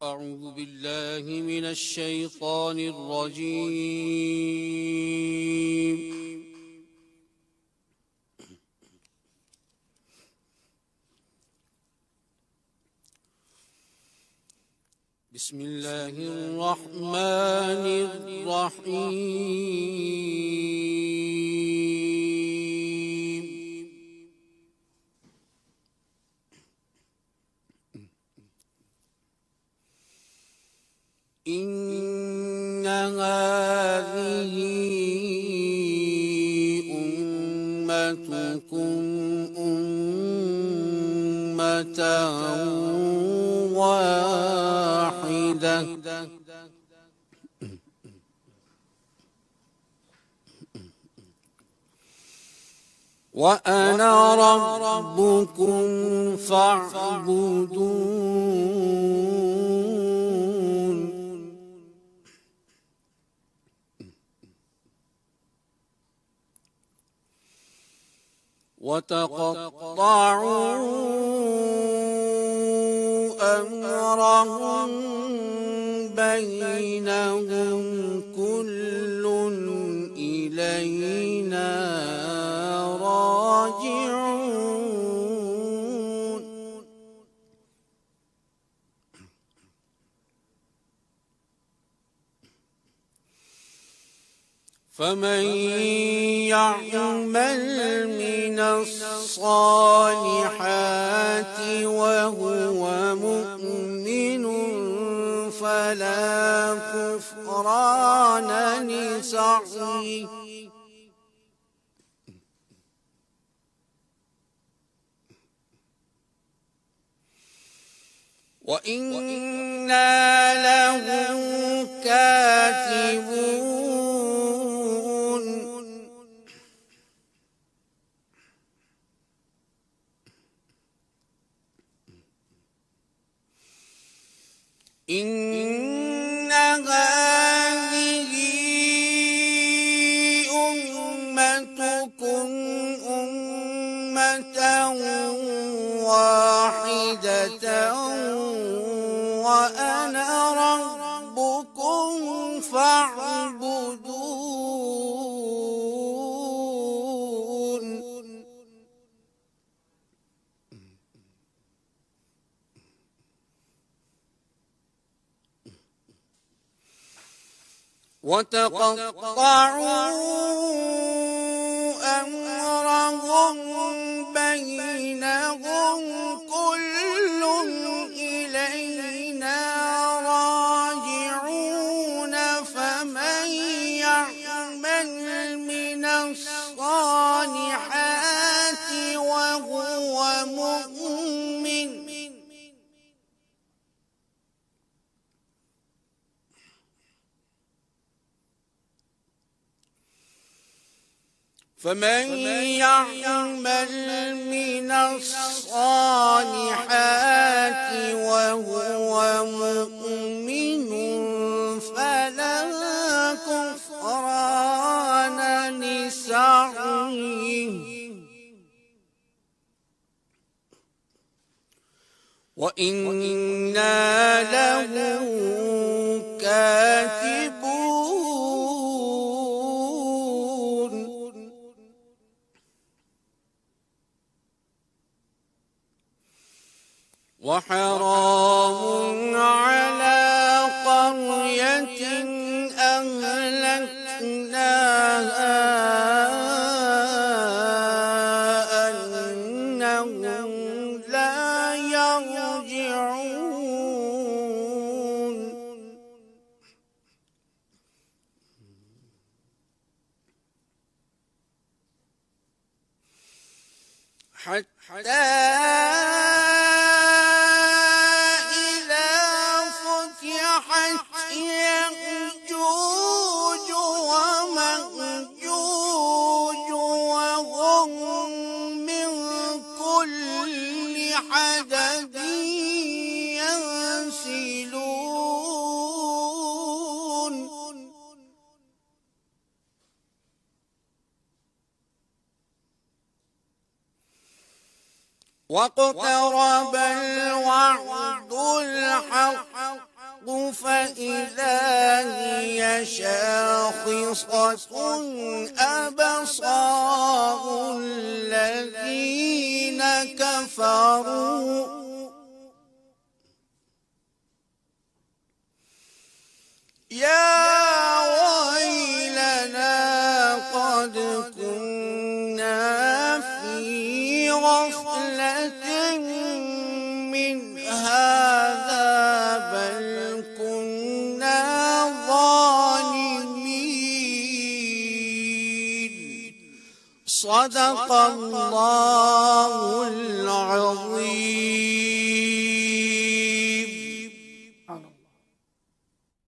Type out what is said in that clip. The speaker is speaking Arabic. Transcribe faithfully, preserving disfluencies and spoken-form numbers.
أعوذ بالله من الشيطان الرجيم. بسم الله الرحمن الرحيم. إن هذه أمتكم أمة واحدة وأنا ربكم فاعبدون. وتقطعوا أمرهم بينهم كل إلينا راجعون. فمن يعمل من الصالحات وهو مؤمن فلا كفران لسعيه وإنا له كاتبون. إن هذه أمتكم أمة واحدة وأنا ربكم فاعبدون. وتقطعوا أمرهم بينهم كل إلينا راجعون. فمن يعمل من الصالحات وهو مؤمن فمن يعمل من الصالحات وهو مؤمن فلا كفران لسعيه وإنا له كاتبون. وحرام على قرية أهلكناها أنهم لا يرجعون. حتى يأجوج ومأجوج وهم من كل حدب ينسلون. واقترب الوعد الحق فإذا هي شاخصة أبصار الذين كفروا يا ويلنا قد كنا في غفلة من هذا بل كنا ظالمين. صدق الله العظيم.